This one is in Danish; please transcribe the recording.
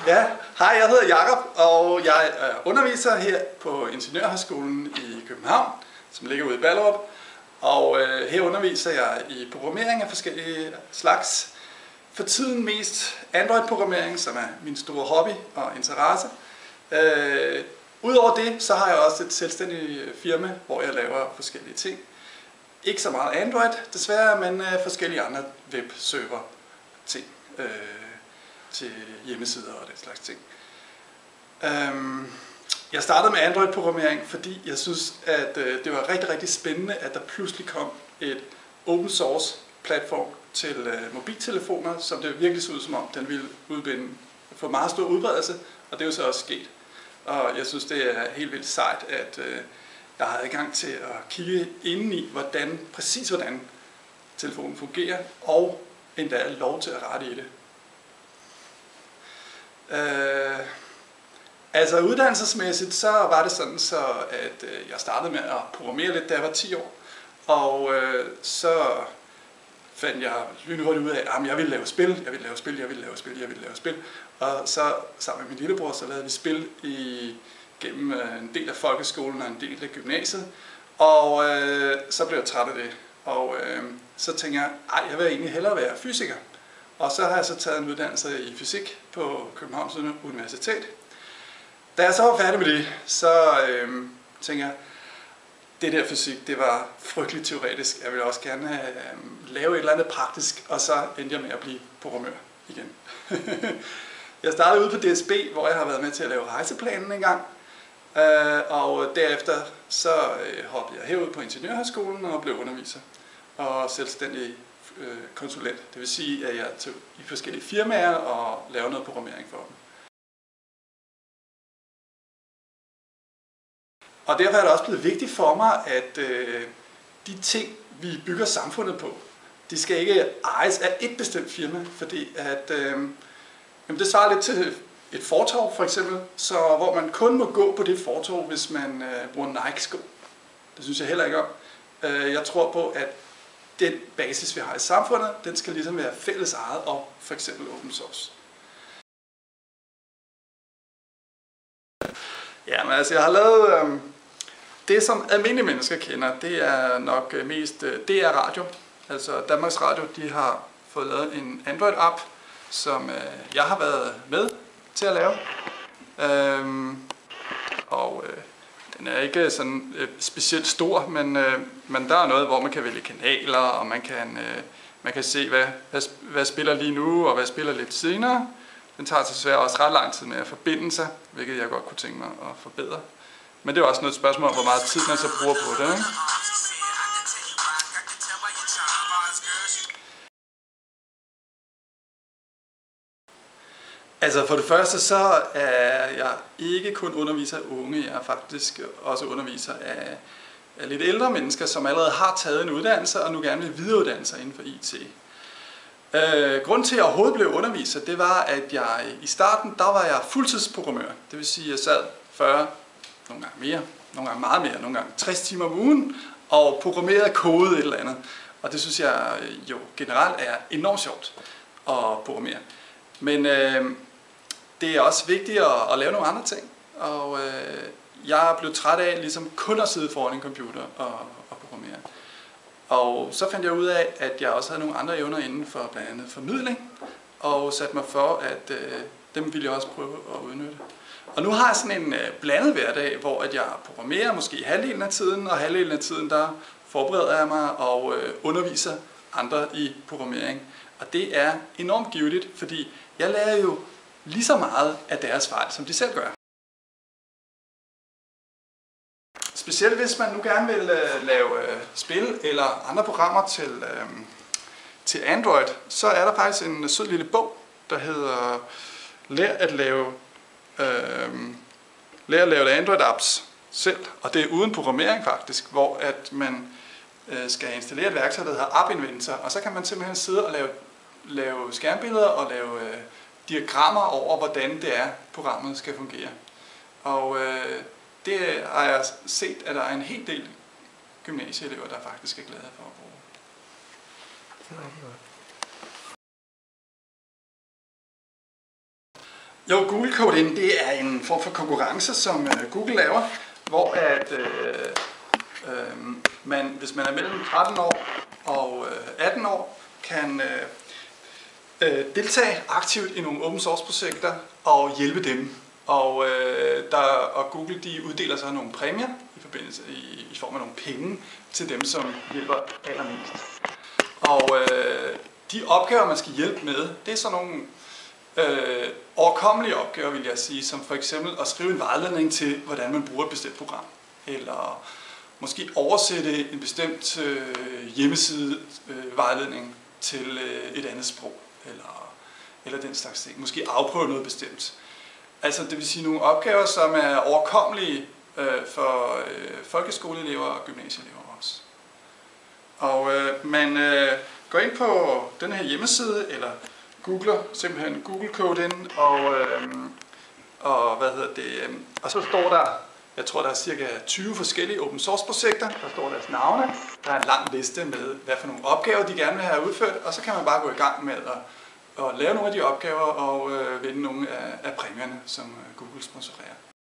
Ja, hej, jeg hedder Jakob, og jeg er underviser her på Ingeniørhøjskolen i København, som ligger ude i Ballerup. Og her underviser jeg i programmering af forskellige slags. For tiden mest Android-programmering, som er min store hobby og interesse. Udover det, så har jeg også et selvstændigt firma, hvor jeg laver forskellige ting. Ikke så meget Android, desværre, men forskellige andre webserver ting til hjemmesider og den slags ting. Jeg startede med Android-programmering, fordi jeg synes, at det var rigtig, rigtig spændende, at der pludselig kom et open source platform til mobiltelefoner, som det virkelig så ud som om, den ville få meget stor udbredelse, og det er jo så også sket. Og jeg synes, det er helt vildt sejt, at jeg har adgang til at kigge indeni, præcis hvordan telefonen fungerer, og endda lov til at rette i det. Altså uddannelsesmæssigt, så var det sådan, at jeg startede med at programmere lidt, da jeg var 10 år. Og så fandt jeg lynhurtigt ud af, at jeg ville lave spil. Og så sammen med min lillebror, så lavede vi spil gennem en del af folkeskolen og en del af gymnasiet. Og så blev jeg træt af det. Og så tænkte jeg, jeg vil egentlig hellere være fysiker. Og så har jeg så taget en uddannelse i fysik på Københavns Universitet. Da jeg så var færdig med det, så tænkte jeg, det der fysik, det var frygteligt teoretisk. Jeg ville også gerne lave et eller andet praktisk, og så endte jeg med at blive programmør igen. Jeg startede ude på DSB, hvor jeg har været med til at lave rejseplanen en gang. Og derefter så hoppede jeg herud på Ingeniørhøjskolen og blev underviser og selvstændig konsulent. Det vil sige, at jeg er i forskellige firmaer og laver noget programmering for dem. Og derfor er det også blevet vigtigt for mig, at de ting, vi bygger samfundet på, de skal ikke ejes af et bestemt firma, fordi at, det svarer lidt til et fortov for eksempel, hvor man kun må gå på det fortov, hvis man bruger Nike-sko. Det synes jeg heller ikke om. Jeg tror på, at den basis, vi har i samfundet, den skal ligesom være fælles ejet og for eksempel open source. Ja, men altså jeg har lavet det, som almindelige mennesker kender, det er nok mest DR Radio. Altså Danmarks Radio, de har fået lavet en Android-app, som jeg har været med til at lave. Den er ikke sådan specielt stor, men der er noget, hvor man kan vælge kanaler, og man kan se, hvad spiller lige nu, og hvad spiller lidt senere. Den tager desværre også ret lang tid med at forbinde sig, hvilket jeg godt kunne tænke mig at forbedre. Men det er også noget spørgsmål om, hvor meget tid man så bruger på det, ikke? Altså for det første, så er jeg ikke kun underviser af unge, jeg er faktisk også underviser af lidt ældre mennesker, som allerede har taget en uddannelse og nu gerne vil videreuddanne sig inden for IT. Grunden til, at jeg overhovedet blev underviser, det var, at jeg i starten, der var jeg fuldtidsprogrammør. Det vil sige, at jeg sad 40, nogle gange mere, nogle gange meget mere, nogle gange 60 timer om ugen, og programmerede kode et eller andet. Og det synes jeg jo generelt er enormt sjovt at programmere. Men det er også vigtigt at lave nogle andre ting. Og jeg er blevet træt af ligesom kun at sidde foran en computer og programmere. Og så fandt jeg ud af, at jeg også havde nogle andre evner inden for blandt andet formidling, og satte mig for, at dem ville jeg også prøve at udnytte. Og nu har jeg sådan en blandet hverdag, hvor at jeg programmerer måske halvdelen af tiden, og halvdelen af tiden der forbereder jeg mig og underviser andre i programmering. Og det er enormt givetigt, fordi jeg lærer jo lige så meget af deres fejl, som de selv gør. Specielt hvis man nu gerne vil lave spil eller andre programmer til Android, så er der faktisk en sød lille bog, der hedder Lær at lave Android-apps selv. Og det er uden programmering faktisk, hvor at man skal installere et værktøj, der hedder App Inventor. Og så kan man simpelthen sidde og lave skærmbilleder og lave diagrammer over, hvordan det er, programmet skal fungere. Og det har jeg set, at der er en hel del gymnasieelever, der faktisk er glade for at bruge. Jo, Google Code In, det er en form for konkurrence, som Google laver, hvor at hvis man er mellem 13 år og 18 år, kan deltage aktivt i nogle open source projekter og hjælpe dem. Og Google de uddeler så nogle præmier i form af nogle penge til dem, som hjælper allermest. Og de opgaver, man skal hjælpe med, det er sådan nogle overkommelige opgaver, vil jeg sige, som for eksempel at skrive en vejledning til, hvordan man bruger et bestemt program, eller måske oversætte en bestemt hjemmeside vejledning til et andet sprog, eller den slags ting. Måske afprøve noget bestemt. Altså det vil sige nogle opgaver, som er overkommelige for folkeskoleelever og gymnasieelever også. Og man går ind på den her hjemmeside, eller googler simpelthen Google Code In, og så står der, jeg tror der er cirka 20 forskellige open source projekter, der står deres navne, der er en lang liste med, hvad for nogle opgaver de gerne vil have udført, og så kan man bare gå i gang med at lave nogle af de opgaver og vinde nogle af præmierne, som Google sponsorerer.